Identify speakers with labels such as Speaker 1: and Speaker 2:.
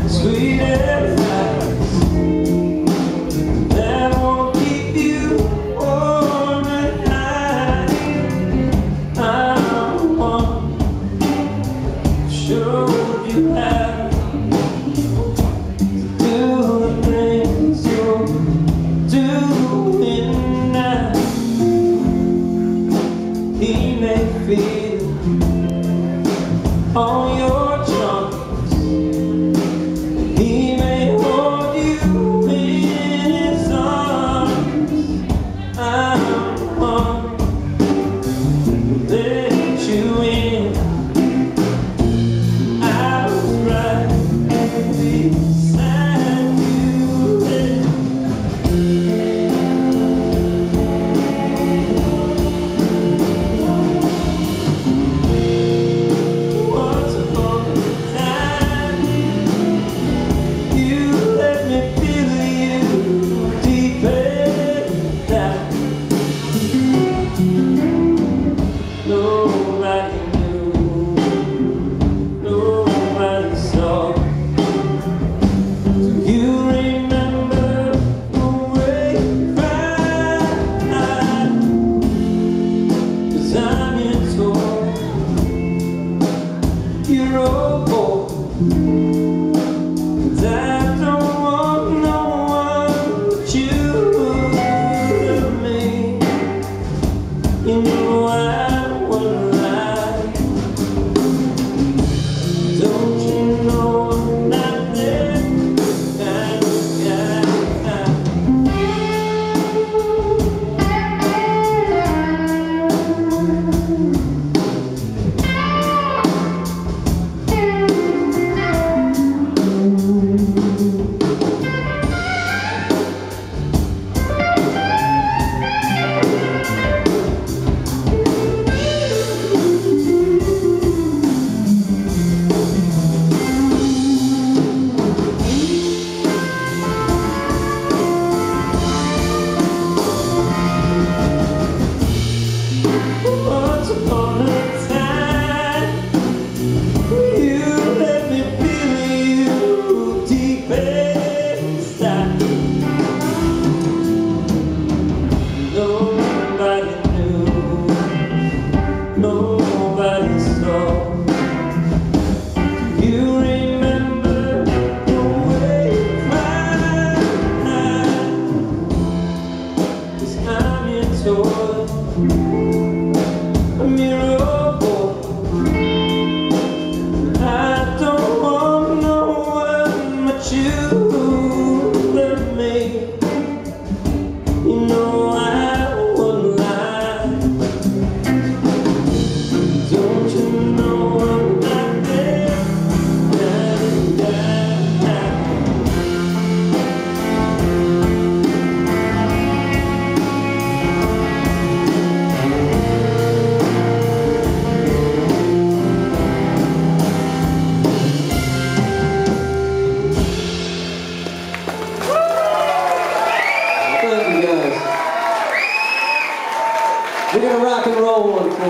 Speaker 1: sweet advice that won't keep you warm and high. I'm one sure you have to do the things you're doing now. He may feel on your charms, he may hold you in his arms. I'm one who let you in. I was right beside you then. Once upon a time, you let me feel you deep down. Nobody knew, nobody saw. Do you remember the way you cried? 'Cause I'm your toy, you're old boy, and I don't want no one but you and me. You know I wouldn't lie. Don't you know I'm not there kind of guy? Once upon a time, you let me feel you deep inside. Nobody knew, nobody saw. Do you remember the way you cried? 'Cause I'm your toy, I'm your old boy. I don't want no one but you and me. You know I wouldn't lie. Don't you know I'm not there? Thank you guys. We're gonna rock and roll one for